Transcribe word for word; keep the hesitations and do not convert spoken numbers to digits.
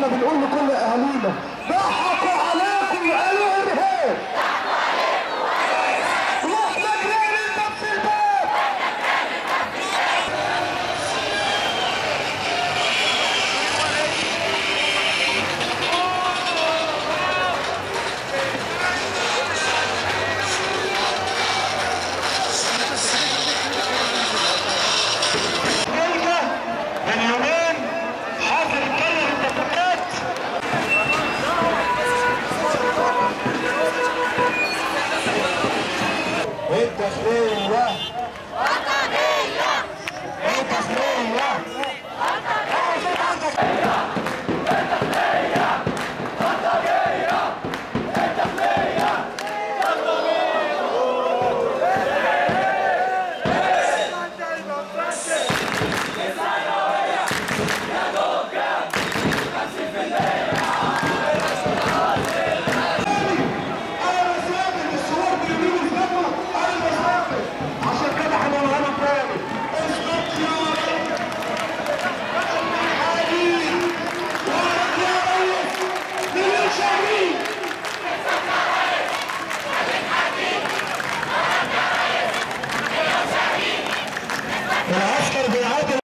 احنا بنقول لكل اهالينا ضحكوا عليكم وقالوا ارهاب، واحنا جرينا نطفي الباب. من يومين حاصل اتكلم الدبابات الداخلية